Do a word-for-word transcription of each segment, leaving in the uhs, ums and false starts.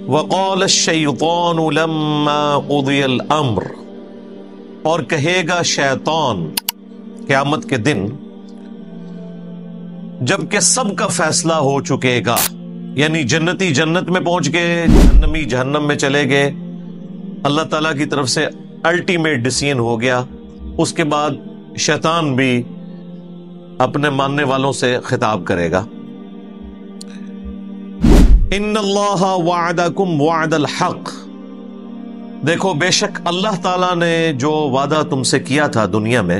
وقال الشیطان لما قضی الامر، اور کہے گا شیطان قیامت کے دن جب کہ سب کا فیصلہ ہو چکے گا، یعنی جنتی جنت میں پہنچ گئے، جہنمی جہنم میں چلے گئے، اللہ تعالیٰ کی طرف سے الٹیمیٹ ڈیسیژن ہو گیا، اس کے بعد شیطان بھی اپنے ماننے والوں سے خطاب کرے گا، ان اللہ وعدکم وعد الحق، دیکھو بے شک اللہ تعالیٰ نے جو وعدہ تم سے کیا تھا دنیا میں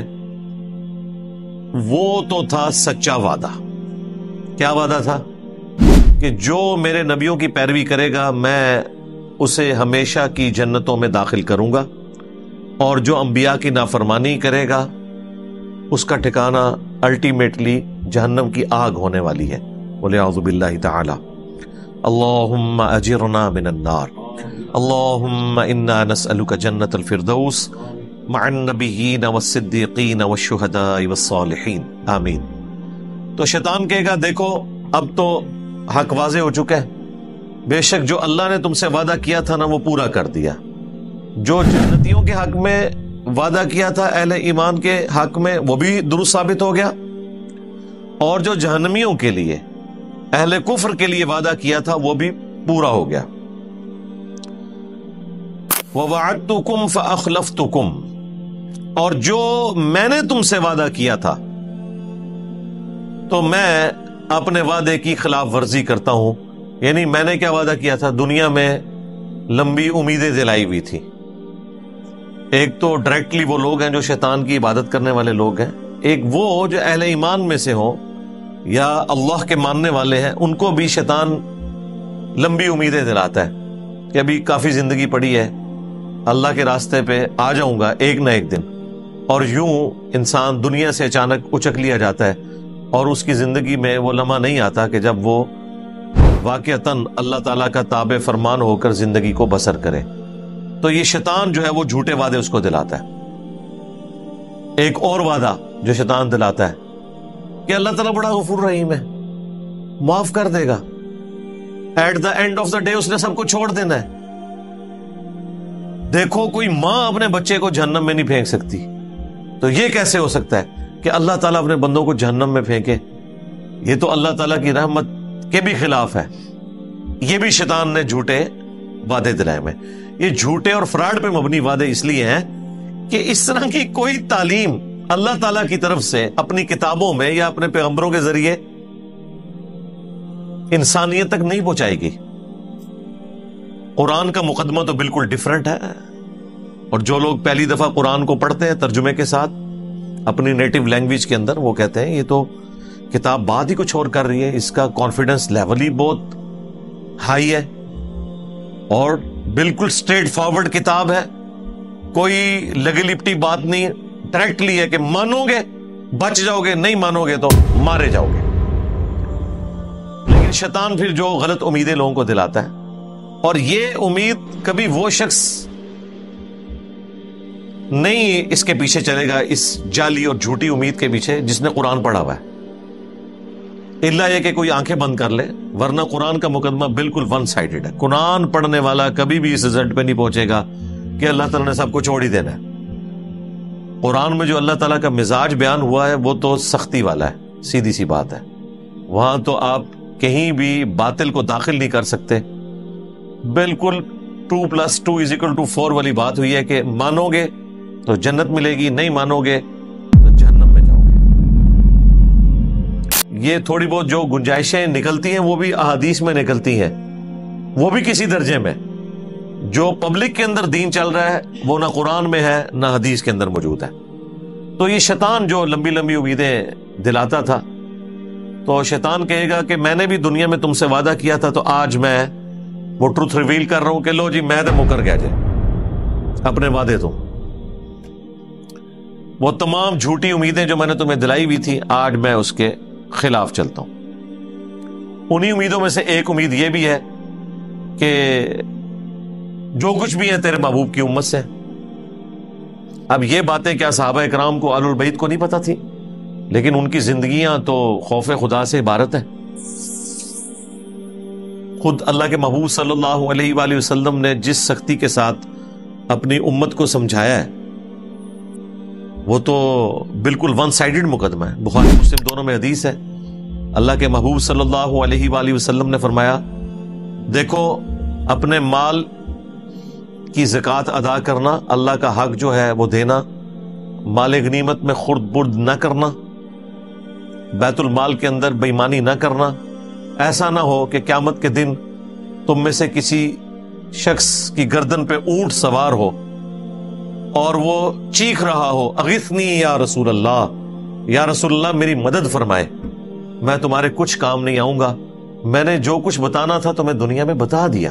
وہ تو تھا سچا وعدہ۔ کیا وعدہ تھا؟ کہ جو میرے نبیوں کی پیروی کرے گا میں اسے ہمیشہ کی جنتوں میں داخل کروں گا، اور جو انبیاء کی نافرمانی کرے گا اس کا ٹھکانہ الٹیمیٹلی جہنم کی آگ ہونے والی ہے۔ وَلِعَوْذُ بِاللَّهِ تَعَالَى اللہم اجرنا من النار، اللہم انا نسألک جنت الفردوس مع النبیین والصدیقین والشہداء والصالحین، آمین۔ تو شیطان کہے گا دیکھو اب تو حق واضح ہو چکا ہے، بے شک جو اللہ نے تم سے وعدہ کیا تھا نا وہ پورا کر دیا، جو جنتیوں کے حق میں وعدہ کیا تھا اہل ایمان کے حق میں وہ بھی درست ثابت ہو گیا، اور جو جہنمیوں کے لیے اہل کفر کے لیے وعدہ کیا تھا وہ بھی پورا ہو گیا۔ وَوَعَدْتُكُمْ فَأَخْلَفْتُكُمْ، اور جو میں نے تم سے وعدہ کیا تھا تو میں اپنے وعدے کی خلاف ورزی کرتا ہوں، یعنی میں نے کیا وعدہ کیا تھا دنیا میں لمبی امیدیں دلائی ہوئی تھی۔ ایک تو ڈائریکٹلی وہ لوگ ہیں جو شیطان کی عبادت کرنے والے لوگ ہیں، ایک وہ جو اہل ایمان میں سے ہوں یا اللہ کے ماننے والے ہیں، ان کو بھی شیطان لمبی امیدیں دلاتا ہے کہ ابھی کافی زندگی پڑی ہے، اللہ کے راستے پہ آ جاؤں گا ایک نہ ایک دن، اور یوں انسان دنیا سے اچانک اچک لیا جاتا ہے اور اس کی زندگی میں وہ لمحہ نہیں آتا کہ جب وہ واقعتاً اللہ تعالیٰ کا تابع فرمان ہو کر زندگی کو بسر کرے۔ تو یہ شیطان جو ہے وہ جھوٹے وعدے اس کو دلاتا ہے۔ ایک اور وعدہ جو شیطان دلاتا ہے کہ اللہ تعالیٰ بڑا غفور رحیم ہے، معاف کر دے گا، at the end of the day اس نے سب کو چھوڑ دینا ہے۔ دیکھو کوئی ماں اپنے بچے کو جہنم میں نہیں پھینک سکتی، تو یہ کیسے ہو سکتا ہے کہ اللہ تعالیٰ اپنے بندوں کو جہنم میں پھینکے؟ یہ تو اللہ تعالیٰ کی رحمت کے بھی خلاف ہے۔ یہ بھی شیطان نے جھوٹے وعدے دلائے میں۔ یہ جھوٹے اور فراڈ پہ مبنی وعدے اس لیے ہیں کہ اس طرح کی کوئی تعلیم اللہ تعالیٰ کی طرف سے اپنی کتابوں میں یا اپنے پیغمبروں کے ذریعے انسانیت تک نہیں پہنچائے گی۔ قرآن کا مقدمہ تو بالکل ڈیفرنٹ ہے، اور جو لوگ پہلی دفعہ قرآن کو پڑھتے ہیں ترجمے کے ساتھ اپنی نیٹو لینگویج کے اندر، وہ کہتے ہیں یہ تو کتاب بات ہی کچھ اور کر رہی ہے، اس کا کانفیڈنس لیول ہی بہت ہائی ہے اور بالکل سٹریٹ فارورڈ کتاب ہے، کوئی لگی لپٹی بات نہیں، ڈائریکٹلی ہے کہ مانو گے بچ جاؤ گے، نہیں مانو گے تو مارے جاؤ گے۔ لیکن شیطان پھر جو غلط امیدیں لوگوں کو دلاتا ہے، اور یہ امید کبھی وہ شخص نہیں اس کے پیچھے چلے گا، اس جعلی اور جھوٹی امید کے پیچھے، جس نے قرآن پڑھا ہوا ہے، الا یہ کہ کوئی آنکھیں بند کر لے، ورنہ قرآن کا مقدمہ بالکل ون سائیڈڈ ہے۔ قرآن پڑھنے والا کبھی بھی اس رزلٹ پہ نہیں پہنچے گا کہ اللہ تعالیٰ نے سب کو چھوڑ ہی دینا ہے۔ قرآن میں جو اللہ تعالیٰ کا مزاج بیان ہوا ہے وہ تو سختی والا ہے، سیدھی سی بات ہے، وہاں تو آپ کہیں بھی باطل کو داخل نہیں کر سکتے۔ بالکل two plus two is equal to four والی بات ہوئی ہے کہ مانو گے تو جنت ملے گی، نہیں مانو گے تو جہنم میں جاؤ گے۔ یہ تھوڑی بہت جو گنجائشیں نکلتی ہیں وہ بھی احادیث میں نکلتی ہیں، وہ بھی کسی درجے میں۔ جو پبلک کے اندر دین چل رہا ہے وہ نہ قرآن میں ہے نہ حدیث کے اندر موجود ہے۔ تو یہ شیطان جو لمبی لمبی امیدیں دلاتا تھا، تو شیطان کہے گا کہ میں نے بھی دنیا میں تم سے وعدہ کیا تھا، تو آج میں وہ ٹروتھ ریویل کر رہا ہوں کہ لو جی میں تو مکر گیا جی اپنے وعدے تو، وہ تمام جھوٹی امیدیں جو میں نے تمہیں دلائی ہوئی تھی آج میں اس کے خلاف چلتا ہوں۔ انہی امیدوں میں سے ایک امید یہ بھی ہے کہ جو کچھ بھی ہے تیرے محبوب کی امت سے۔ اب یہ باتیں کیا صحابہ اکرام کو، اہل البیت کو نہیں پتا تھی، لیکن ان کی زندگیاں تو خوف خدا سے عبارت ہیں۔ خود اللہ کے محبوب صلی اللہ علیہ وآلہ وسلم نے جس سختی کے ساتھ اپنی امت کو سمجھایا ہے وہ تو بالکل ون سائیڈڈ مقدمہ ہے. بخاری مسلم دونوں میں حدیث ہے. اللہ کے محبوب صلی اللہ علیہ وآلہ وسلم نے فرمایا دیکھو اپنے مال کی زکوٰۃ ادا کرنا, اللہ کا حق جو ہے وہ دینا, مال غنیمت میں خرد برد نہ کرنا, بیت المال کے اندر بے ایمانی نہ کرنا. ایسا نہ ہو کہ قیامت کے دن تم میں سے کسی شخص کی گردن پہ اونٹ سوار ہو اور وہ چیخ رہا ہو اغثنی یا رسول اللہ, یا رسول اللہ میری مدد فرمائے, میں تمہارے کچھ کام نہیں آؤں گا, میں نے جو کچھ بتانا تھا تمہیں دنیا میں بتا دیا.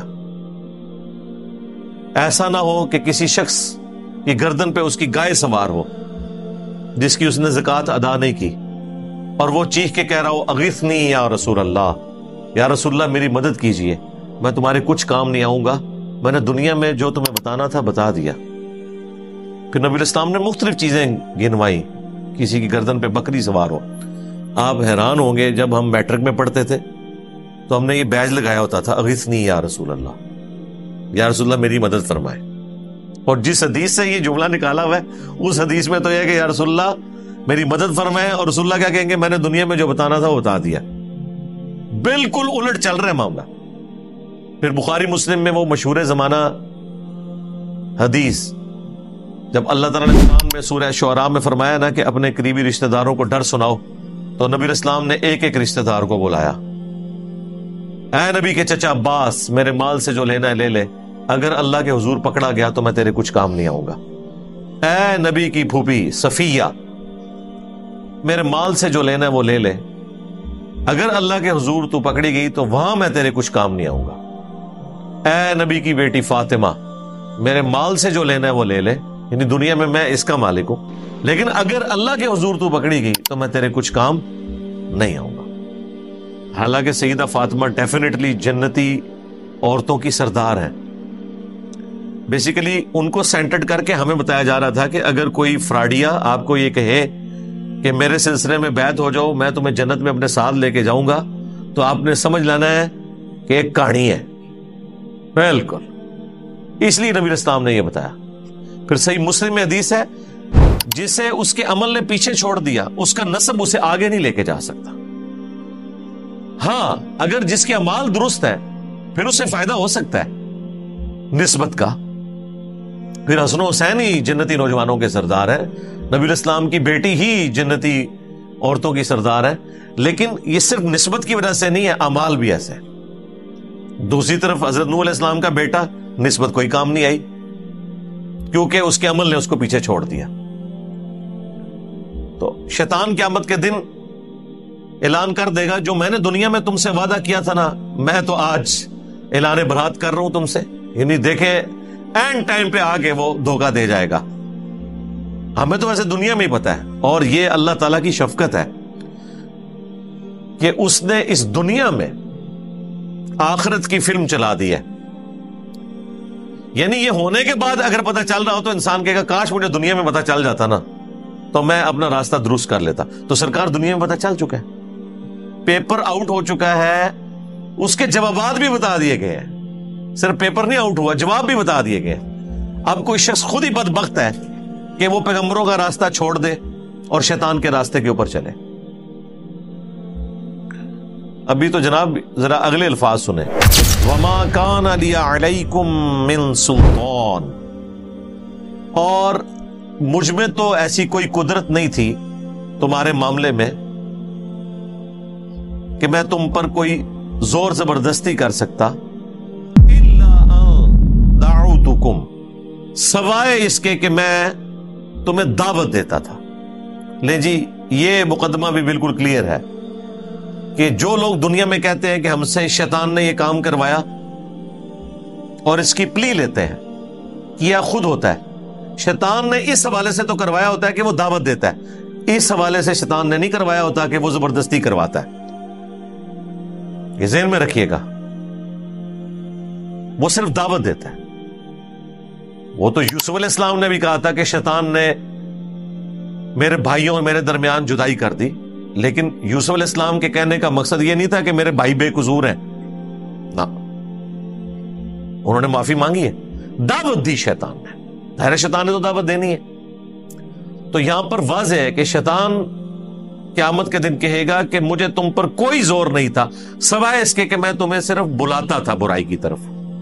ایسا نہ ہو کہ کسی شخص کی گردن پہ اس کی گائے سوار ہو جس کی اس نے زکوٰۃ ادا نہیں کی اور وہ چیخ کے کہہ رہا ہو اغثنی یا رسول اللہ, یا رسول اللہ میری مدد کیجئے, میں تمہارے کچھ کام نہیں آؤں گا, میں نے دنیا میں جو تمہیں بتانا تھا بتا دیا. پھر نبی اسلام نے مختلف چیزیں گنوائی, کسی کی گردن پہ بکری سوار ہو. آپ حیران ہوں گے جب ہم میٹرک میں پڑھتے تھے تو ہم نے یہ بیج لگایا ہوتا تھا اغثنی یا رسول اللہ, یا رسول اللہ میری مدد فرمائے. اور جس حدیث سے یہ جملہ نکالا ہوا ہے اس حدیث میں تو یہ ہے کہ یا رسول اللہ میری مدد فرمائے, اور رسول اللہ کیا کہیں گے میں نے دنیا میں جو بتانا تھا وہ بتا دیا. بالکل الٹ چل رہا ہے معاملہ. پھر بخاری مسلم میں وہ مشہور زمانہ حدیث جب اللہ تعالیٰ نے قرآن میں سورہ شعراء میں فرمایا نا کہ اپنے قریبی رشتہ داروں کو ڈر سناؤ, تو نبی اسلام نے ایک ایک رشتہ دار کو بلایا. اے نبی کے چچا عباس میرے مال سے جو لینا ہے لے لے, اگر اللہ کے حضور پکڑا گیا تو میں تیرے کچھ کام نہیں آؤں گا. اے نبی کی پھوپھی صفیہ میرے مال سے جو لینا ہے وہ لے لے, اگر اللہ کے حضور تو پکڑی گئی تو وہاں میں تیرے کچھ کام نہیں آؤں گا. اے نبی کی بیٹی فاطمہ میرے مال سے جو لینا ہے وہ لے لے, یعنی دنیا میں میں اس کا مالک ہوں, لیکن اگر اللہ کے حضور تو پکڑی گئی تو میں تیرے کچھ کام نہیں آؤں گا. حالانکہ سیدہ فاطمہ ڈیفینیٹلی جنتی عورتوں کی سردار ہیں. بیسیکلی ان کو سینٹرڈ کر کے ہمیں بتایا جا رہا تھا کہ اگر کوئی فراڈیا آپ کو یہ کہے کہ میرے سلسلے میں بیعت ہو جاؤ میں تمہیں جنت میں اپنے ساتھ لے کے جاؤں گا, تو آپ نے سمجھ لینا ہے کہ ایک کہانی ہے. بالکل اس لیے نبی اسلام نے یہ بتایا. پھر صحیح مسلم میں حدیث ہے جسے اس کے عمل نے پیچھے چھوڑ دیا اس کا نسب اسے آگے نہیں لے کے جا سکتا. ہاں اگر جس کے اعمال درست ہے پھر اسے فائدہ ہو سکتا ہے نسبت کا. پھر حسن و حسین ہی جنتی نوجوانوں کے سردار ہیں, نبی اسلام کی بیٹی ہی جنتی عورتوں کی سردار ہے, لیکن یہ صرف نسبت کی وجہ سے نہیں ہے, اعمال بھی ایسے. دوسری طرف حضرت نوح علیہ السلام کا بیٹا نسبت کوئی کام نہیں آئی کیونکہ اس کے عمل نے اس کو پیچھے چھوڑ دیا. تو شیطان قیامت کے دن اعلان کر دے گا جو میں نے دنیا میں تم سے وعدہ کیا تھا نا میں تو آج اعلان برات کر رہا ہوں تم سے, یعنی دیکھیں اینڈ ٹائم پہ آگے وہ دھوکہ دے جائے گا. ہمیں تو ویسے دنیا میں ہی پتا ہے, اور یہ اللہ تعالیٰ کی شفقت ہے کہ اس نے اس دنیا میں آخرت کی فلم چلا دی ہے. یعنی یہ ہونے کے بعد اگر پتہ چل رہا ہو تو انسان کہے گا کاش مجھے دنیا میں پتہ چل جاتا نا تو میں اپنا راستہ درست کر لیتا. تو سرکار دنیا میں پتہ چل چکا ہے, پیپر آؤٹ ہو چکا ہے, اس کے جوابات بھی بتا دیے گئے ہیں. صرف پیپر نہیں آؤٹ ہوا, جواب بھی بتا دیے گئے. اب کوئی شخص خود ہی بدبخت ہے کہ وہ پیغمبروں کا راستہ چھوڑ دے اور شیطان کے راستے کے اوپر چلے. ابھی تو جناب ذرا اگلے الفاظ سنیں. وَمَا كَانَ لِيَ عَلَيْكُمْ مِن سُلْطَانٍ, اور مجھ میں تو ایسی کوئی قدرت نہیں تھی تمہارے معاملے میں کہ میں تم پر کوئی زور زبردستی کر سکتا. إِلَّا أَن دَعُوتُكُمْ, سوائے اس کے کہ میں تمہیں دعوت دیتا تھا. لیں جی یہ مقدمہ بھی بالکل کلیئر ہے کہ جو لوگ دنیا میں کہتے ہیں کہ ہم سے شیطان نے یہ کام کروایا اور اس کی پلی لیتے ہیں, کیا خود ہوتا ہے. شیطان نے اس حوالے سے تو کروایا ہوتا ہے کہ وہ دعوت دیتا ہے, اس حوالے سے شیطان نے نہیں کروایا ہوتا کہ وہ زبردستی کرواتا ہے. یہ ذہن میں رکھیے گا, وہ صرف دعوت دیتا ہے. وہ تو یوسف علیہ السلام نے بھی کہا تھا کہ شیطان نے میرے بھائیوں اور میرے درمیان جدائی کر دی, لیکن یوسف علیہ السلام کے کہنے کا مقصد یہ نہیں تھا کہ میرے بھائی بے قصور ہیں, نہ. انہوں نے معافی مانگی ہے، دعوت دی شیطان نے، ظاہر شیطان نے تو دعوت دینی ہے۔ تو یہاں پر واضح ہے کہ شیطان قیامت کے دن کہے گا کہ مجھے تم پر کوئی زور نہیں تھا سوائے اس کے کہ میں تمہیں صرف بلاتا تھا برائی کی طرف،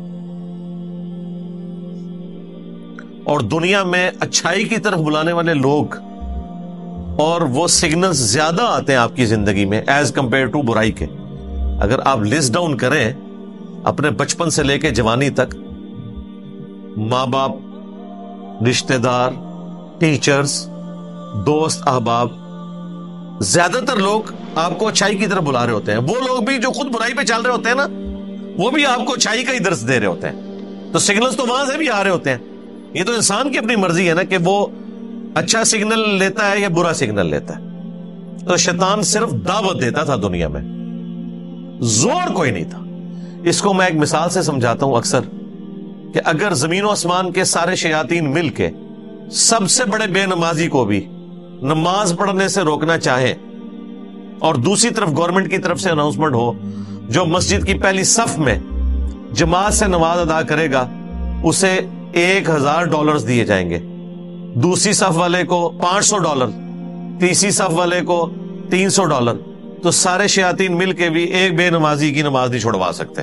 اور دنیا میں اچھائی کی طرف بلانے والے لوگ اور وہ سگنلز زیادہ آتے ہیں آپ کی زندگی میں ایز کمپیئر ٹو برائی کے۔ اگر آپ لسٹ ڈاؤن کریں اپنے بچپن سے لے کے جوانی تک، ماں باپ، رشتہ دار، ٹیچرز، دوست، احباب، زیادہ تر لوگ آپ کو اچھائی کی طرف بلا رہے ہوتے ہیں۔ وہ لوگ بھی جو خود برائی پہ چل رہے ہوتے ہیں نا، وہ بھی آپ کو اچھائی کا ہی درس دے رہے ہوتے ہیں۔ تو سگنلز تو وہاں سے بھی آ رہے ہوتے ہیں۔ یہ تو انسان کی اپنی مرضی ہے نا کہ وہ اچھا سگنل لیتا ہے یا برا سگنل لیتا ہے۔ تو شیطان صرف دعوت دیتا تھا دنیا میں، زور کوئی نہیں تھا۔ اس کو میں ایک مثال سے سمجھاتا ہوں اکثر کہ اگر زمین و آسمان کے سارے شیاطین مل کے سب سے بڑے بے نمازی کو بھی نماز پڑھنے سے روکنا چاہے، اور دوسری طرف گورنمنٹ کی طرف سے اناؤنسمنٹ ہو جو مسجد کی پہلی صف میں جماعت سے نماز ادا کرے گا اسے ایک ہزار ڈالرز دیے جائیں گے، دوسری صف والے کو پانچ سو ڈالر، تیسری صف والے کو تین سو ڈالر، تو سارے شیاطین مل کے بھی ایک بے نمازی کی نماز نہیں چھڑوا سکتے۔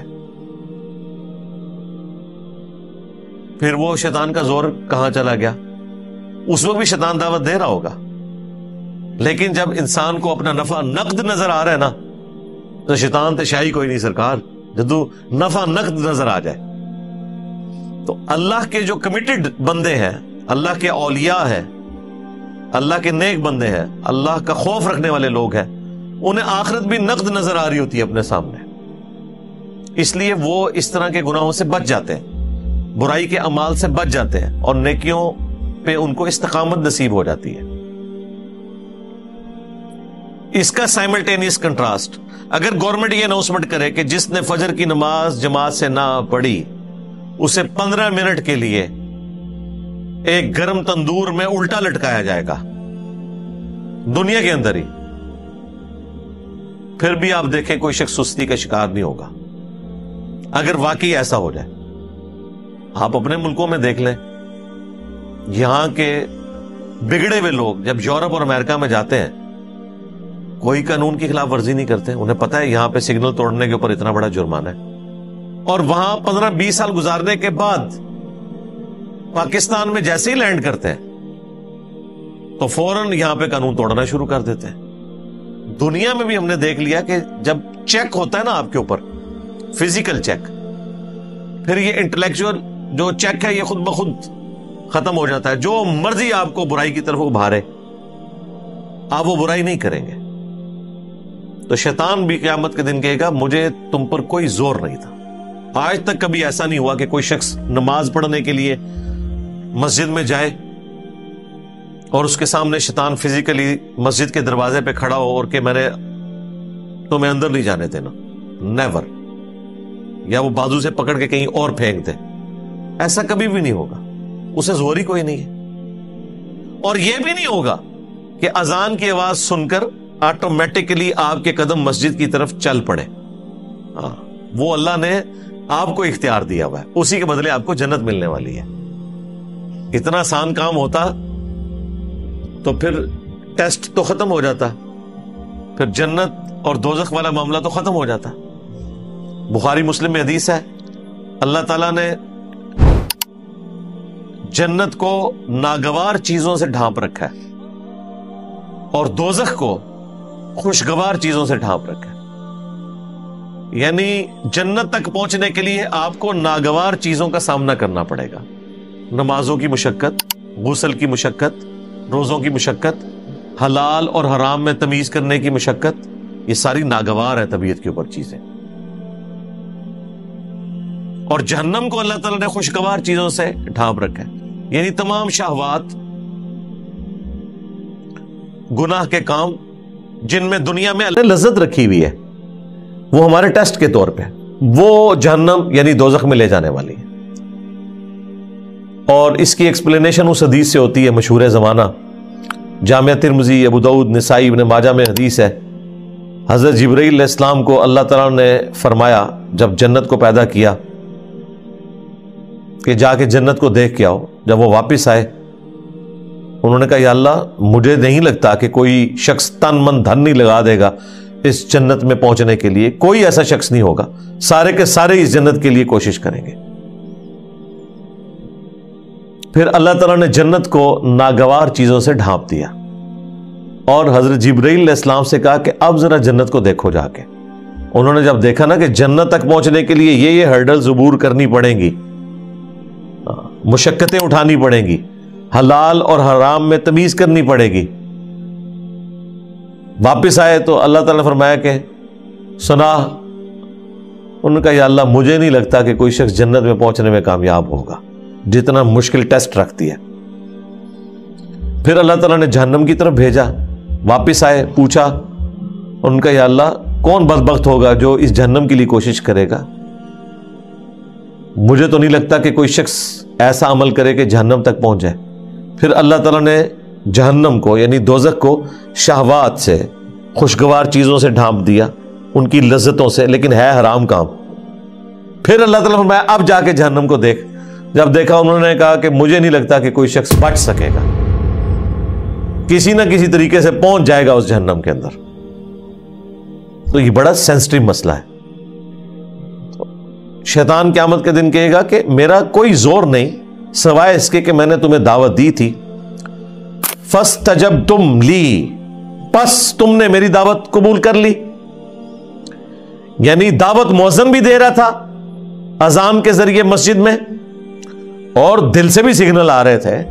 پھر وہ شیطان کا زور کہاں چلا گیا؟ اس وقت بھی شیطان دعوت دے رہا ہوگا، لیکن جب انسان کو اپنا نفع نقد نظر آ رہا ہے نا، تو شیطان تو شاہی کوئی نہیں سرکار، جدو نفع نقد نظر آ جائے۔ تو اللہ کے جو کمیٹڈ بندے ہیں، اللہ کے اولیاء ہیں، اللہ کے نیک بندے ہیں، اللہ کا خوف رکھنے والے لوگ ہیں، انہیں آخرت بھی نقد نظر آ رہی ہوتی ہے اپنے سامنے، اس لیے وہ اس طرح کے گناہوں سے بچ جاتے ہیں، برائی کے اعمال سے بچ جاتے ہیں، اور نیکیوں پہ ان کو استقامت نصیب ہو جاتی ہے۔ اس کا سائملٹینیس کنٹراسٹ، اگر گورنمنٹ یہ اناؤنسمنٹ کرے کہ جس نے فجر کی نماز جماعت سے نہ پڑھی اسے پندرہ منٹ کے لیے ایک گرم تندور میں الٹا لٹکایا جائے گا دنیا کے اندر ہی، پھر بھی آپ دیکھیں کوئی شخص سستی کا شکار نہیں ہوگا۔ اگر واقعی ایسا ہو جائے، آپ اپنے ملکوں میں دیکھ لیں، یہاں کے بگڑے ہوئے لوگ جب یورپ اور امریکہ میں جاتے ہیں کوئی قانون کی خلاف ورزی نہیں کرتے، انہیں پتا ہے یہاں پہ سگنل توڑنے کے اوپر اتنا بڑا جرمانہ ہے، اور وہاں پندرہ بیس سال گزارنے کے بعد پاکستان میں جیسے ہی لینڈ کرتے ہیں تو فوراً یہاں پہ قانون توڑنا شروع کر دیتے ہیں۔ دنیا میں بھی ہم نے دیکھ لیا کہ جب چیک ہوتا ہے نا آپ کے اوپر، فزیکل چیک، پھر یہ انٹلیکچوئل جو چیک ہے یہ خود بخود ختم ہو جاتا ہے۔ جو مرضی آپ کو برائی کی طرف ابھارے آپ وہ برائی نہیں کریں گے۔ تو شیطان بھی قیامت کے دن کہے گا مجھے تم پر کوئی زور نہیں تھا۔ آج تک کبھی ایسا نہیں ہوا کہ کوئی شخص نماز پڑھنے کے لیے مسجد میں جائے اور اس کے سامنے شیطان فزیکلی مسجد کے دروازے پہ کھڑا ہو اور کہ میں نے تمہیں اندر نہیں جانے دینا، نیور، یا وہ بازو سے پکڑ کے کہیں اور پھینک دے، ایسا کبھی بھی نہیں ہوگا، اسے زور ہی کوئی نہیں ہے۔ اور یہ بھی نہیں ہوگا کہ اذان کی آواز سن کر آٹومیٹکلی آپ کے قدم مسجد کی طرف چل پڑے، ہاں وہ اللہ نے آپ کو اختیار دیا ہوا ہے، اسی کے بدلے آپ کو جنت ملنے والی ہے۔ اتنا آسان کام ہوتا تو پھر ٹیسٹ تو ختم ہو جاتا، پھر جنت اور دوزخ والا معاملہ تو ختم ہو جاتا۔ بخاری مسلم میں حدیث ہے، اللہ تعالیٰ نے جنت کو ناگوار چیزوں سے ڈھانپ رکھا ہے اور دوزخ کو خوشگوار چیزوں سے ڈھانپ رکھا ہے، یعنی جنت تک پہنچنے کے لیے آپ کو ناگوار چیزوں کا سامنا کرنا پڑے گا، نمازوں کی مشقت، غسل کی مشقت، روزوں کی مشقت، حلال اور حرام میں تمیز کرنے کی مشقت، یہ ساری ناگوار ہے طبیعت کے اوپر چیزیں۔ اور جہنم کو اللہ تعالیٰ نے خوشگوار چیزوں سے ڈھانپ رکھا ہے، یعنی تمام شہوات، گناہ کے کام جن میں دنیا میں اللہ نے لذت رکھی ہوئی ہے، وہ ہمارے ٹیسٹ کے طور پہ وہ جہنم یعنی دوزخ میں لے جانے والی ہے۔ اور اس کی ایکسپلینیشن اس حدیث سے ہوتی ہے مشہور زمانہ، جامعہ ترمذی، ابو داؤد، نسائی، ابن ماجہ میں حدیث ہے، حضرت جبرائیل علیہ السلام کو اللہ تعالیٰ نے فرمایا جب جنت کو پیدا کیا کہ جا کے جنت کو دیکھ کے آؤ۔ جب وہ واپس آئے انہوں نے کہا یا اللہ مجھے نہیں لگتا کہ کوئی شخص تن من دھن نہیں لگا دے گا اس جنت میں پہنچنے کے لیے، کوئی ایسا شخص نہیں ہوگا، سارے کے سارے اس جنت کے لیے کوشش کریں گے۔ پھر اللہ تعالیٰ نے جنت کو ناگوار چیزوں سے ڈھانپ دیا اور حضرت جبرائیل علیہ السلام سے کہا کہ اب ذرا جنت کو دیکھو جا کے۔ انہوں نے جب دیکھا نا کہ جنت تک پہنچنے کے لیے یہ یہ ہرڈلز عبور کرنی پڑیں گی، مشقتیں اٹھانی پڑیں گی، حلال اور حرام میں تمیز کرنی پڑے گی، واپس آئے تو اللہ تعالیٰ نے فرمایا کہ سنا۔ انہوں نے کہا یا اللہ مجھے نہیں لگتا کہ کوئی شخص جنت میں پہنچنے میں کامیاب ہوگا، جتنا مشکل ٹیسٹ رکھتی ہے۔ پھر اللہ تعالیٰ نے جہنم کی طرف بھیجا، واپس آئے، پوچھا، ان کا یا اللہ کون بدبخت ہوگا جو اس جہنم کے لیے کوشش کرے گا؟ مجھے تو نہیں لگتا کہ کوئی شخص ایسا عمل کرے کہ جہنم تک پہنچ جائے۔ پھر اللہ تعالیٰ نے جہنم کو یعنی دوزخ کو شہوات سے، خوشگوار چیزوں سے ڈھانپ دیا، ان کی لذتوں سے، لیکن ہے حرام کام۔ پھر اللہ تعالیٰ نے فرمایا اب جا کے جہنم کو دیکھ۔ جب دیکھا انہوں نے کہا کہ مجھے نہیں لگتا کہ کوئی شخص بچ سکے گا، کسی نہ کسی طریقے سے پہنچ جائے گا اس جہنم کے اندر۔ تو یہ بڑا سینسٹیو مسئلہ ہے۔ شیطان قیامت کے دن کہے گا کہ میرا کوئی زور نہیں سوائے اس کے کہ میں نے تمہیں دعوت دی تھی، فاستجبتم لی، پس تم نے میری دعوت قبول کر لی۔ یعنی دعوت مؤذن بھی دے رہا تھا اذان کے ذریعے مسجد میں، اور دل سے بھی سگنل آ رہے تھے۔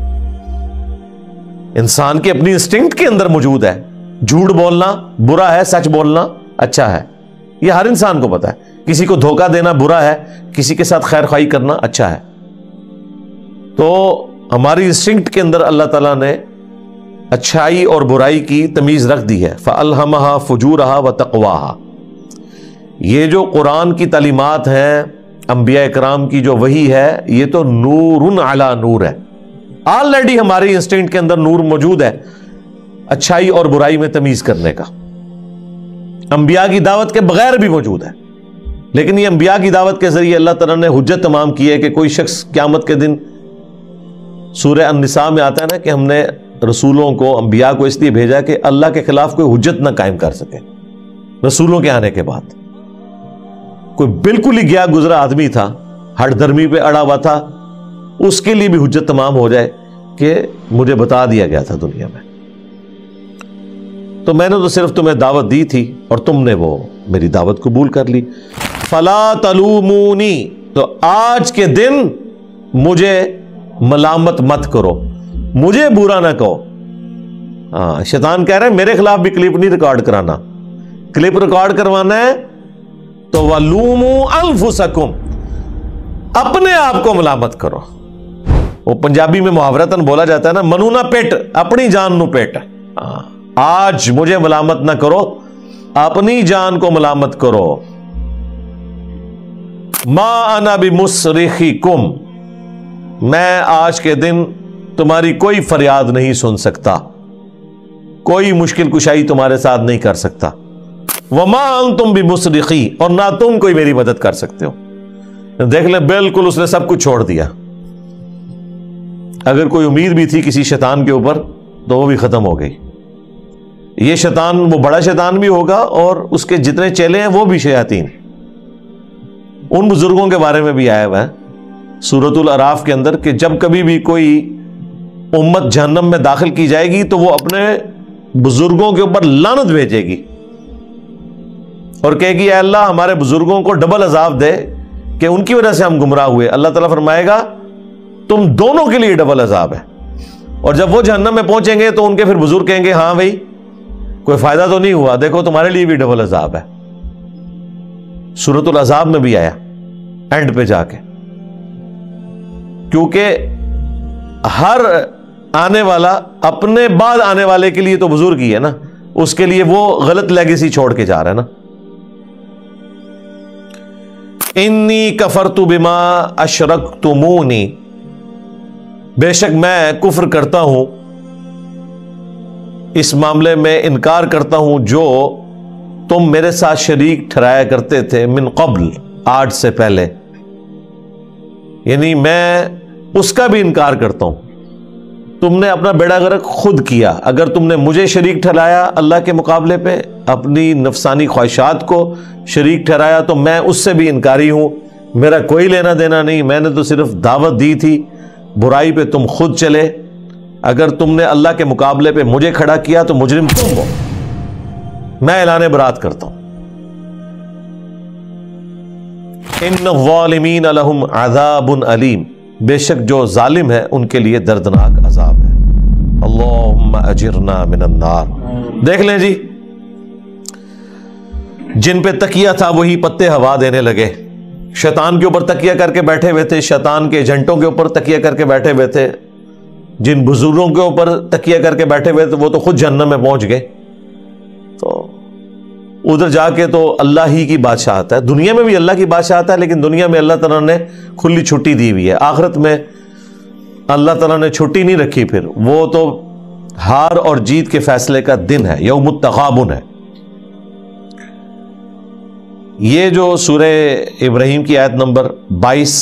انسان کی اپنی انسٹنکٹ کے اندر موجود ہے، جھوٹ بولنا برا ہے، سچ بولنا اچھا ہے، یہ ہر انسان کو پتا ہے۔ کسی کو دھوکہ دینا برا ہے، کسی کے ساتھ خیر خواہی کرنا اچھا ہے۔ تو ہماری انسٹنکٹ کے اندر اللہ تعالیٰ نے اچھائی اور برائی کی تمیز رکھ دی ہے۔ فَأَلْهَمَهَا فُجُورَهَا وَتَقْوَاهَا۔ یہ جو قرآن کی تعلیمات ہیں، انبیاء اکرام کی جو وحی ہے، یہ تو نور علی نور ہے۔ آلریڈی ہماری انسٹنکٹ کے اندر نور موجود ہے اچھائی اور برائی میں تمیز کرنے کا، انبیاء کی دعوت کے بغیر بھی موجود ہے۔ لیکن یہ انبیاء کی دعوت کے ذریعے اللہ تعالیٰ نے حجت تمام کی ہے کہ کوئی شخص قیامت کے دن، سورہ النساء میں آتا ہے نا کہ ہم نے رسولوں کو، انبیاء کو اس لیے بھیجا کہ اللہ کے خلاف کوئی حجت نہ قائم کر سکے۔ رسولوں کے آنے کے بعد کوئی بالکل ہی گیا گزرا آدمی تھا، ہٹ دھرمی پہ اڑا ہوا تھا، اس کے لیے بھی حجت تمام ہو جائے کہ مجھے بتا دیا گیا تھا دنیا میں، تو میں نے تو صرف تمہیں دعوت دی تھی اور تم نے وہ میری دعوت قبول کر لی۔ فلا تلومونی، تو آج کے دن مجھے ملامت مت کرو، مجھے برا نہ کہو۔ ہاں، شیطان کہہ رہے ہیں میرے خلاف بھی کلپ نہیں ریکارڈ کرانا، کلپ ریکارڈ کروانا ہے تو وَلُومُوا أَنفُسَكُمْ، اپنے آپ کو ملامت کرو۔ وہ پنجابی میں محاورتاً بولا جاتا ہے نا، منو نہ پیٹ، اپنی جان نو پیٹ۔ آج مجھے ملامت نہ کرو، اپنی جان کو ملامت کرو۔ ما انا بمصرخکم، میں آج کے دن تمہاری کوئی فریاد نہیں سن سکتا، کوئی مشکل کشائی تمہارے ساتھ نہیں کر سکتا۔ وما انتم بمصرخی، اور نہ تم کوئی میری مدد کر سکتے ہو۔ دیکھ لیں بالکل اس نے سب کچھ چھوڑ دیا۔ اگر کوئی امید بھی تھی کسی شیطان کے اوپر تو وہ بھی ختم ہو گئی۔ یہ شیطان وہ بڑا شیطان بھی ہوگا اور اس کے جتنے چیلے ہیں وہ بھی شیاطین۔ ان بزرگوں کے بارے میں بھی آیا ہوا ہے سورۃ الاعراف کے اندر کہ جب کبھی بھی کوئی امت جہنم میں داخل کی جائے گی تو وہ اپنے بزرگوں کے اوپر لعنت بھیجے گی اور کہے گی اے اللہ ہمارے بزرگوں کو ڈبل عذاب دے کہ ان کی وجہ سے ہم گمراہ ہوئے۔ اللہ تعالیٰ فرمائے گا تم دونوں کے لیے ڈبل عذاب ہے۔ اور جب وہ جہنم میں پہنچیں گے تو ان کے پھر بزرگ کہیں گے ہاں بھائی کوئی فائدہ تو نہیں ہوا، دیکھو تمہارے لیے بھی ڈبل عذاب ہے۔ سورۃ العذاب میں بھی آیا اینڈ پہ جا کے، کیونکہ ہر آنے والا اپنے بعد آنے والے کے لیے تو بزرگ ہی ہے نا، اس کے لیے وہ غلط لیگیسی چھوڑ کے جا رہا ہے نا۔ انی کفرت بما اشرکتمونی، بے شک میں کفر کرتا ہوں، اس معاملے میں انکار کرتا ہوں جو تم میرے ساتھ شریک ٹھہرایا کرتے تھے، من قبل، آج سے پہلے، یعنی میں اس کا بھی انکار کرتا ہوں. تم نے اپنا بیڑا غرق خود کیا. اگر تم نے مجھے شریک ٹھہرایا اللہ کے مقابلے پہ، اپنی نفسانی خواہشات کو شریک ٹھہرایا، تو میں اس سے بھی انکاری ہوں. میرا کوئی لینا دینا نہیں، میں نے تو صرف دعوت دی تھی. برائی پہ تم خود چلے. اگر تم نے اللہ کے مقابلے پہ مجھے کھڑا کیا تو مجرم تم ہو. میں اعلان برات کرتا ہوں. ان الظالمین لہم عذاب علیم، بے شک جو ظالم ہے ان کے لیے دردناک عذاب ہے. اللہم اجرنا من النار. دیکھ لیں جی، جن پہ تکیہ تھا وہی پتے ہوا دینے لگے. شیطان کے اوپر تکیہ کر کے بیٹھے ہوئے تھے، شیطان کے ایجنٹوں کے اوپر تکیہ کر کے بیٹھے ہوئے تھے، جن بزرگوں کے اوپر تکیہ کر کے بیٹھے ہوئے تھے وہ تو خود جہنم میں پہنچ گئے. تو ادھر جا کے تو اللہ ہی کی بادشاہت ہے. دنیا میں بھی اللہ کی بادشاہت ہے، لیکن دنیا میں اللہ تعالیٰ نے کھلی چھٹی دی ہوئی ہے. آخرت میں اللہ تعالیٰ نے چھٹی نہیں رکھی. پھر وہ تو ہار اور جیت کے فیصلے کا دن ہے، یوم التغابن ہے. یہ جو سورہ ابراہیم کی آیت نمبر بائیس،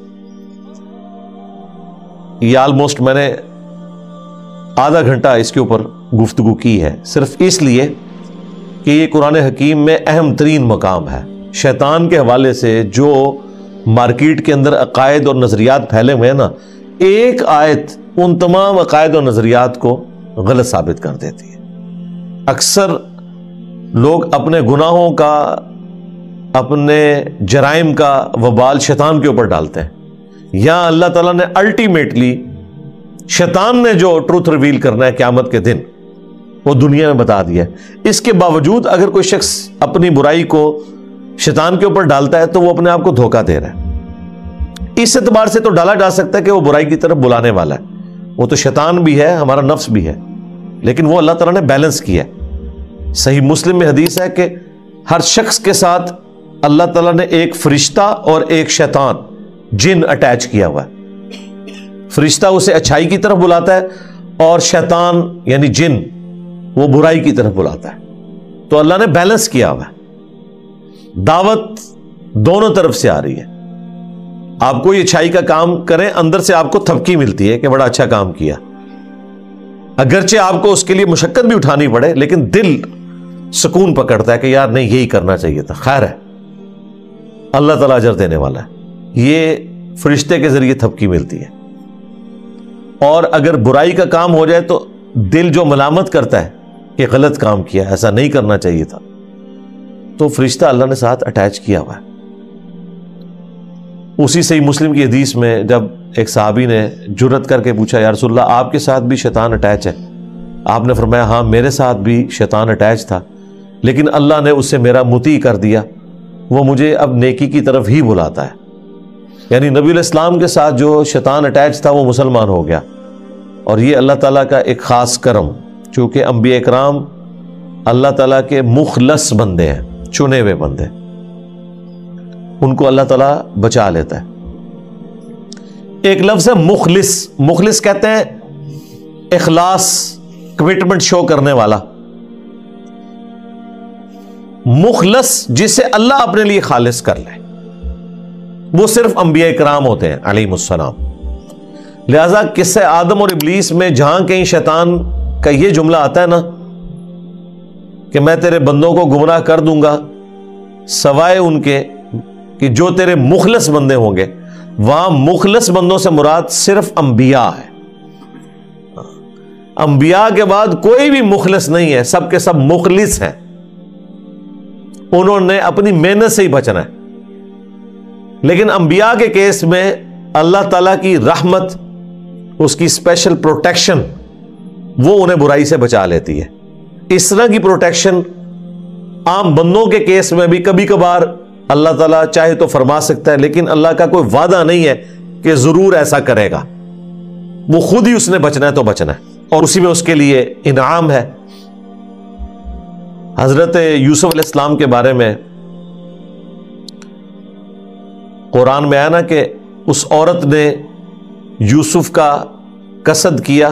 یہ آلموسٹ میں نے آدھا گھنٹہ اس کے اوپر گفتگو کی ہے، صرف اس لیے کہ یہ قرآن حکیم میں اہم ترین مقام ہے. شیطان کے حوالے سے جو مارکیٹ کے اندر عقائد اور نظریات پھیلے ہوئے ہیں نا، ایک آیت ان تمام عقائد اور نظریات کو غلط ثابت کر دیتی ہے. اکثر لوگ اپنے گناہوں کا، اپنے جرائم کا وبال شیطان کے اوپر ڈالتے ہیں. یا اللہ تعالیٰ نے الٹیمیٹلی شیطان نے جو ٹروتھ ریویل کرنا ہے قیامت کے دن وہ دنیا میں بتا دیا ہے. اس کے باوجود اگر کوئی شخص اپنی برائی کو شیطان کے اوپر ڈالتا ہے تو وہ اپنے آپ کو دھوکہ دے رہا ہے. اس اعتبار سے تو ڈالا جا سکتا ہے کہ وہ برائی کی طرف بلانے والا ہے. وہ تو شیطان بھی ہے، ہمارا نفس بھی ہے، لیکن وہ اللہ تعالیٰ نے بیلنس کیا ہے. صحیح مسلم میں حدیث ہے کہ ہر شخص کے ساتھ اللہ تعالیٰ نے ایک فرشتہ اور ایک شیطان جن اٹیچ کیا ہوا ہے. فرشتہ اسے اچھائی کی طرف بلاتا ہے اور شیطان یعنی جن وہ برائی کی طرف بلاتا ہے. تو اللہ نے بیلنس کیا ہوا ہے. دعوت دونوں طرف سے آ رہی ہے. آپ کوئی اچھائی کا کام کریں، اندر سے آپ کو تھپکی ملتی ہے کہ بڑا اچھا کام کیا. اگرچہ آپ کو اس کے لیے مشقت بھی اٹھانی پڑے، لیکن دل سکون پکڑتا ہے کہ یار نہیں، یہی کرنا چاہیے تھا. خیر ہے، اللہ تعالیٰ اجر دینے والا ہے. یہ فرشتے کے ذریعے تھپکی ملتی ہے. اور اگر برائی کا کام ہو جائے تو دل جو ملامت کرتا ہے کہ غلط کام کیا، ایسا نہیں کرنا چاہیے تھا، تو فرشتہ اللہ نے ساتھ اٹیچ کیا ہوا ہے. اسی صحیح مسلم کی حدیث میں جب ایک صحابی نے جرت کر کے پوچھا، یا رسول اللہ آپ کے ساتھ بھی شیطان اٹیچ ہے؟ آپ نے فرمایا ہاں میرے ساتھ بھی شیطان اٹیچ تھا، لیکن اللہ نے اسے میرا مطیع کر دیا، وہ مجھے اب نیکی کی طرف ہی بلاتا ہے. یعنی نبی علیہ السلام کے ساتھ جو شیطان اٹیچ تھا وہ مسلمان ہو گیا. اور یہ اللہ تعالیٰ کا ایک خاص کرم، چونکہ انبیاء اکرام اللہ تعالیٰ کے مخلص بندے ہیں، چنے ہوئے بندے، ان کو اللہ تعالیٰ بچا لیتا ہے. ایک لفظ ہے مخلص. مخلص کہتے ہیں اخلاص، کمٹمنٹ شو کرنے والا. مخلص جسے اللہ اپنے لیے خالص کر لے، وہ صرف انبیاء اکرام ہوتے ہیں علیہم السلام. لہذا قصہ آدم اور ابلیس میں جہاں کہیں شیطان کا یہ جملہ آتا ہے نا کہ میں تیرے بندوں کو گمراہ کر دوں گا سوائے ان کے کہ جو تیرے مخلص بندے ہوں گے، وہاں مخلص بندوں سے مراد صرف انبیاء ہے. انبیاء کے بعد کوئی بھی مخلص نہیں ہے، سب کے سب مخلص ہیں. انہوں نے اپنی محنت سے ہی بچنا ہے. لیکن انبیاء کے کیس میں اللہ تعالیٰ کی رحمت، اس کی اسپیشل پروٹیکشن، وہ انہیں برائی سے بچا لیتی ہے. اس طرح کی پروٹیکشن عام بندوں کے کیس میں بھی کبھی کبھار اللہ تعالیٰ چاہے تو فرما سکتا ہے، لیکن اللہ کا کوئی وعدہ نہیں ہے کہ ضرور ایسا کرے گا. وہ خود ہی اس نے بچنا ہے تو بچنا ہے، اور اسی میں اس کے لیے انعام ہے. حضرت یوسف علیہ السلام کے بارے میں قرآن میں آیا نا کہ اس عورت نے یوسف کا قصد کیا،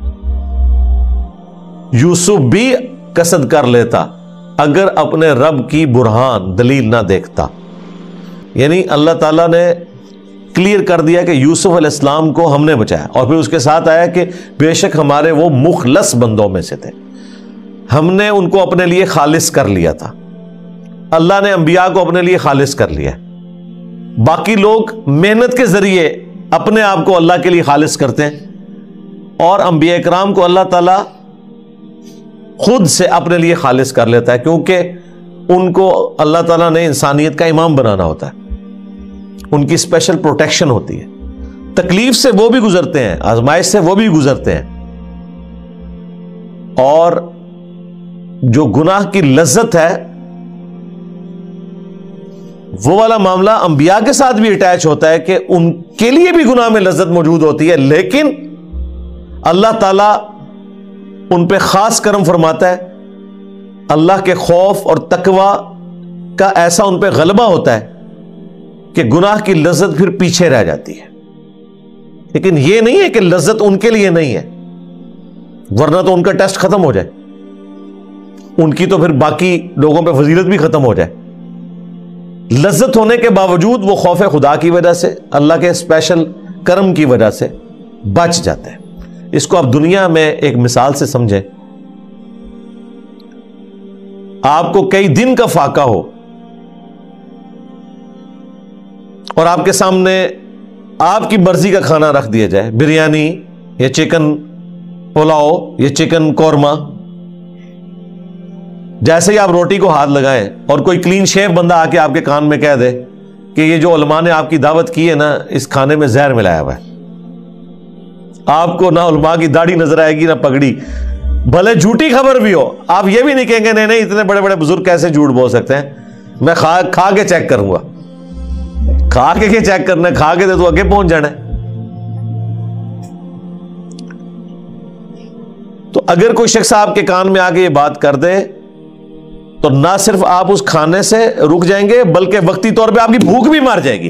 یوسف بھی قصد کر لیتا اگر اپنے رب کی برہان دلیل نہ دیکھتا. یعنی اللہ تعالیٰ نے کلیئر کر دیا کہ یوسف علیہ السلام کو ہم نے بچایا، اور پھر اس کے ساتھ آیا کہ بے شک ہمارے وہ مخلص بندوں میں سے تھے، ہم نے ان کو اپنے لیے خالص کر لیا تھا۔ اللہ نے انبیاء کو اپنے لیے خالص کر لیا، باقی لوگ محنت کے ذریعے اپنے آپ کو اللہ کے لیے خالص کرتے ہیں، اور انبیاء کرام کو اللہ تعالیٰ خود سے اپنے لیے خالص کر لیتا ہے، کیونکہ ان کو اللہ تعالیٰ نے انسانیت کا امام بنانا ہوتا ہے، ان کی اسپیشل پروٹیکشن ہوتی ہے، تکلیف سے وہ بھی گزرتے ہیں، آزمائش سے وہ بھی گزرتے ہیں، اور جو گناہ کی لذت ہے وہ والا معاملہ انبیاء کے ساتھ بھی اٹیچ ہوتا ہے کہ ان کے لیے بھی گناہ میں لذت موجود ہوتی ہے، لیکن اللہ تعالیٰ ان پہ خاص کرم فرماتا ہے، اللہ کے خوف اور تقوی کا ایسا ان پہ غلبہ ہوتا ہے کہ گناہ کی لذت پھر پیچھے رہ جاتی ہے۔ لیکن یہ نہیں ہے کہ لذت ان کے لیے نہیں ہے، ورنہ تو ان کا ٹیسٹ ختم ہو جائے، ان کی تو پھر باقی لوگوں پہ فضیلت بھی ختم ہو جائے۔ لذت ہونے کے باوجود وہ خوف خدا کی وجہ سے، اللہ کے اسپیشل کرم کی وجہ سے بچ جاتے ہیں۔ اس کو آپ دنیا میں ایک مثال سے سمجھیں، آپ کو کئی دن کا فاقہ ہو اور آپ کے سامنے آپ کی مرضی کا کھانا رکھ دیا جائے، بریانی یا چکن پلاؤ یا چکن قورمہ، جیسے ہی آپ روٹی کو ہاتھ لگائیں اور کوئی کلین شیف بندہ آ کے آپ کے کان میں کہہ دے کہ یہ جو علماء نے آپ کی دعوت کی ہے نا، اس کھانے میں زہر ملایا ہوا ہے، آپ کو نہ علماء کی داڑھی نظر آئے گی نہ پگڑی، بھلے جھوٹی خبر بھی ہو، آپ یہ بھی نہیں کہیں گے نہیں نہیں اتنے بڑے بڑے بزرگ کیسے جھوٹ بول سکتے ہیں، میں کھا کھا کے چیک کروں گا۔ کھا کے کیا چیک کرنا ہے، کھا کے دے تو آگے پہنچ جانا ہے۔ تو اگر کوئی شخص آپ کے کان میں آ کے یہ بات کر دے تو نہ صرف آپ اس کھانے سے رک جائیں گے بلکہ وقتی طور پہ آپ کی بھوک بھی مار جائے گی۔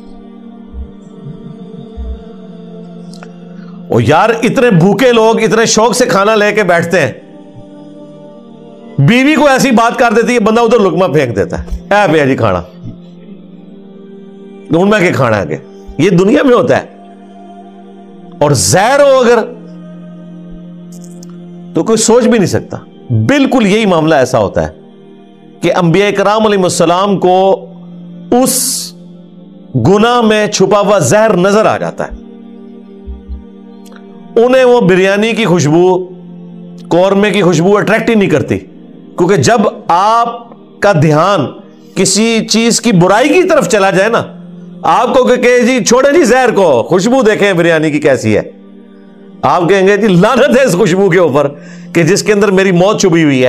اور یار اتنے بھوکے لوگ اتنے شوق سے کھانا لے کے بیٹھتے ہیں، بیوی کو ایسی بات کر دیتی ہے بندہ ادھر لقمہ پھینک دیتا ہے، اے بھیا جی کھانا ڈھونڈ میں کہ کھانا ہے کہ یہ دنیا میں ہوتا ہے۔ اور زہر ہو اگر تو کوئی سوچ بھی نہیں سکتا۔ بالکل یہی معاملہ ایسا ہوتا ہے کہ انبیاء کرام علیہ السلام کو اس گناہ میں چھپا ہوا زہر نظر آ جاتا ہے، انہیں وہ بریانی کی خوشبو قورمے کی خوشبو اٹریکٹ ہی نہیں کرتی، کیونکہ جب آپ کا دھیان کسی چیز کی برائی کی طرف چلا جائے نا، آپ کو کہ جی چھوڑے جی زہر کو، خوشبو دیکھیں بریانی کی کیسی ہے، آپ کہیں گے جی لعنت ہے اس خوشبو کے اوپر کہ جس کے اندر میری موت چھپی ہوئی ہے۔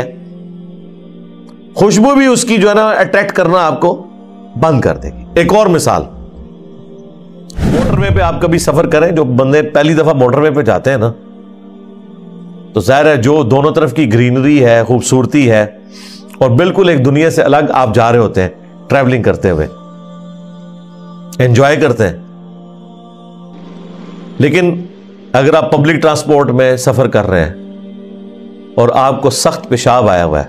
خوشبو بھی اس کی جو ہے نا اٹریکٹ کرنا آپ کو بند کر دے گی۔ ایک اور مثال، موٹر وے پہ آپ کبھی سفر کریں، جو بندے پہلی دفعہ موٹر وے پہ جاتے ہیں نا، تو ظاہر ہے جو دونوں طرف کی گرینری ہے، خوبصورتی ہے، اور بالکل ایک دنیا سے الگ آپ جا رہے ہوتے ہیں ٹریولنگ کرتے ہوئے، انجوائے کرتے ہیں۔ لیکن اگر آپ پبلک ٹرانسپورٹ میں سفر کر رہے ہیں اور آپ کو سخت پیشاب آیا ہوا ہے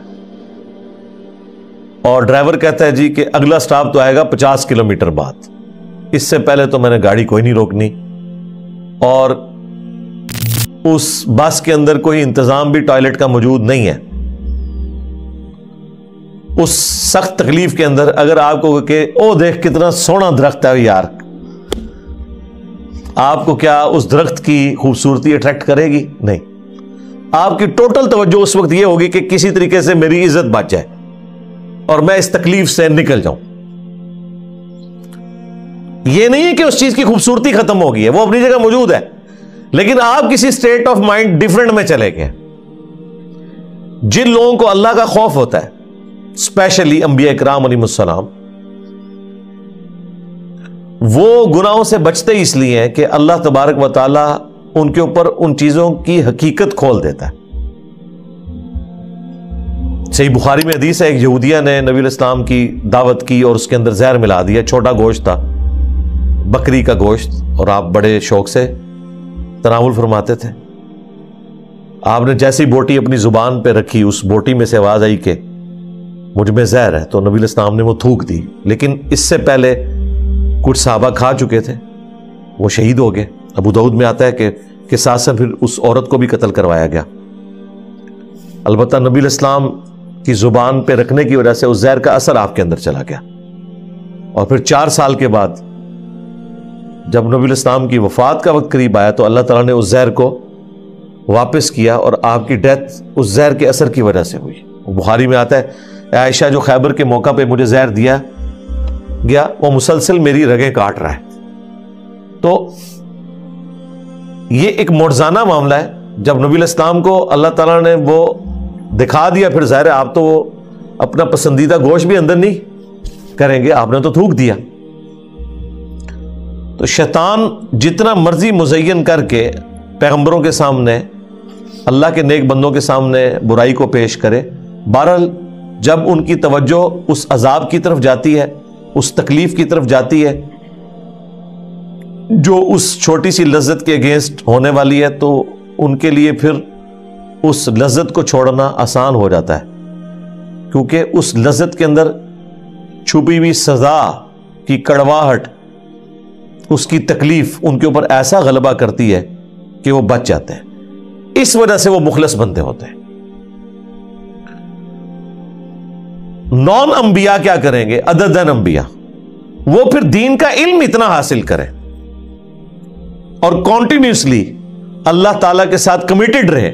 اور ڈرائیور کہتا ہے جی کہ اگلا سٹاپ تو آئے گا پچاس کلومیٹر بعد، اس سے پہلے تو میں نے گاڑی کوئی نہیں روکنی، اور اس بس کے اندر کوئی انتظام بھی ٹوائلٹ کا موجود نہیں ہے، اس سخت تکلیف کے اندر اگر آپ کو کہ او دیکھ کتنا سونا درخت ہے یار، آپ کو کیا اس درخت کی خوبصورتی اٹریکٹ کرے گی؟ نہیں، آپ کی ٹوٹل توجہ اس وقت یہ ہوگی کہ کسی طریقے سے میری عزت بچ جائے اور میں اس تکلیف سے نکل جاؤں۔ یہ نہیں ہے کہ اس چیز کی خوبصورتی ختم ہوگی ہے، وہ اپنی جگہ موجود ہے، لیکن آپ کسی سٹیٹ آف مائنڈ ڈیفرنٹ میں چلے گئے۔ جن لوگوں کو اللہ کا خوف ہوتا ہے، اسپیشلی انبیاء کرام علیہ السلام، وہ گناہوں سے بچتے اس لیے ہیں کہ اللہ تبارک و تعالی ان کے اوپر ان چیزوں کی حقیقت کھول دیتا ہے۔ صحیح بخاری میں حدیث ہے، ایک یہودیہ نے نبی علیہ السلام کی دعوت کی اور اس کے اندر زہر ملا دیا، چھوٹا گوشت تھا، بکری کا گوشت، اور آپ بڑے شوق سے تناول فرماتے تھے۔ آپ نے جیسی بوٹی اپنی زبان پہ رکھی، اس بوٹی میں سے آواز آئی کہ مجھ میں زہر ہے، تو نبی علیہ السلام نے وہ تھوک دی، لیکن اس سے پہلے کچھ صحابہ کھا چکے تھے، وہ شہید ہو گئے. ابو داؤد میں آتا ہے کہ قصاصاً پھر اس عورت کو بھی قتل کروایا گیا. البتہ نبی علیہ السلام کی زبان پہ رکھنے کی وجہ سے اس زہر کا اثر آپ کے اندر چلا گیا. اور پھر چار سال کے بعد جب نبی علیہ السلام کی وفات کا وقت قریب آیا تو اللہ تعالیٰ نے اس زہر کو واپس کیا اور آپ کی ڈیتھ اس زہر کے اثر کی وجہ سے ہوئی. بخاری میں آتا ہے اے عائشہ جو خیبر کے موقع پہ مجھے زہر دیا گیا وہ مسلسل میری رگیں کاٹ رہا ہے. تو یہ ایک معجزانہ معاملہ ہے. جب نبی علیہ السلام کو اللہ تعالیٰ نے وہ دکھا دیا پھر ظاہر ہے آپ تو وہ اپنا پسندیدہ گوشت بھی اندر نہیں کریں گے, آپ نے تو تھوک دیا. تو شیطان جتنا مرضی مزین کر کے پیغمبروں کے سامنے اللہ کے نیک بندوں کے سامنے برائی کو پیش کرے, بہرحال جب ان کی توجہ اس عذاب کی طرف جاتی ہے, اس تکلیف کی طرف جاتی ہے جو اس چھوٹی سی لذت کے اگینسٹ ہونے والی ہے, تو ان کے لیے پھر اس لذت کو چھوڑنا آسان ہو جاتا ہے, کیونکہ اس لذت کے اندر چھپی ہوئی سزا کی کڑواہٹ, اس کی تکلیف ان کے اوپر ایسا غلبہ کرتی ہے کہ وہ بچ جاتے ہیں. اس وجہ سے وہ مخلص بندے ہوتے ہیں. نون انبیاء کیا کریں گے؟ عددن انبیاء, وہ پھر دین کا علم اتنا حاصل کریں اور کانٹینیوسلی اللہ تعالی کے ساتھ کمیٹڈ رہے,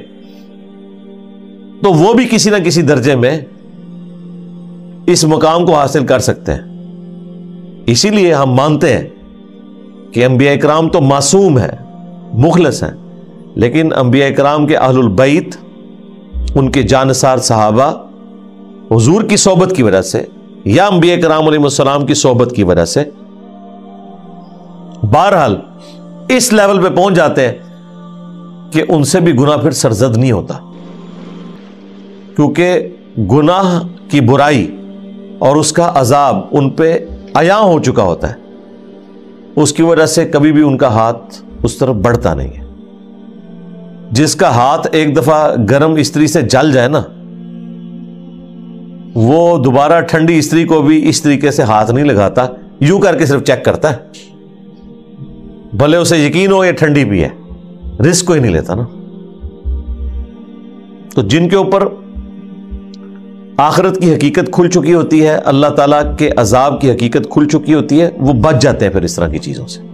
تو وہ بھی کسی نہ کسی درجے میں اس مقام کو حاصل کر سکتے ہیں. اسی لیے ہم مانتے ہیں کہ انبیاء اکرام تو معصوم ہیں, مخلص ہیں, لیکن انبیاء اکرام کے اہل البیت, ان کے جانثار صحابہ حضور کی صحبت کی وجہ سے یا انبیاء اکرام علیہ السلام کی صحبت کی وجہ سے بہرحال اس لیول پہ پہنچ جاتے ہیں کہ ان سے بھی گناہ پھر سرزد نہیں ہوتا, کیونکہ گناہ کی برائی اور اس کا عذاب ان پہ عیاں ہو چکا ہوتا ہے. اس کی وجہ سے کبھی بھی ان کا ہاتھ اس طرف بڑھتا نہیں ہے. جس کا ہاتھ ایک دفعہ گرم استری سے جل جائے نا, وہ دوبارہ ٹھنڈی استری کو بھی اس طریقے سے ہاتھ نہیں لگاتا, یوں کر کے صرف چیک کرتا ہے, بھلے اسے یقین ہو یہ ٹھنڈی بھی ہے, رسک کوئی نہیں لیتا نا. تو جن کے اوپر آخرت کی حقیقت کھل چکی ہوتی ہے, اللہ تعالیٰ کے عذاب کی حقیقت کھل چکی ہوتی ہے, وہ بچ جاتے ہیں پھر اس طرح کی چیزوں سے.